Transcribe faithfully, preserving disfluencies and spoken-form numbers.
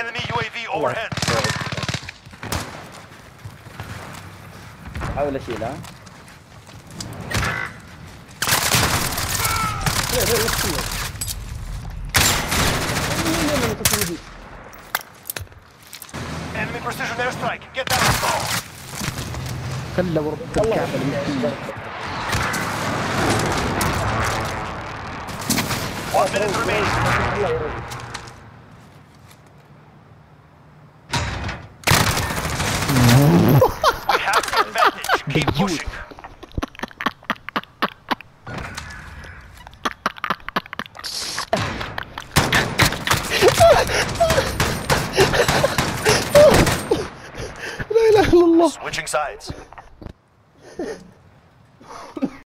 Enemy U A V overhead. حاول اشيلها. لا لا لا Enemy precision airstrike. Get down. خلى ورب الكعبة المسكين. One minute remaining. We have the advantage. Keep pushing. لا إله إلا الله. Switching sides.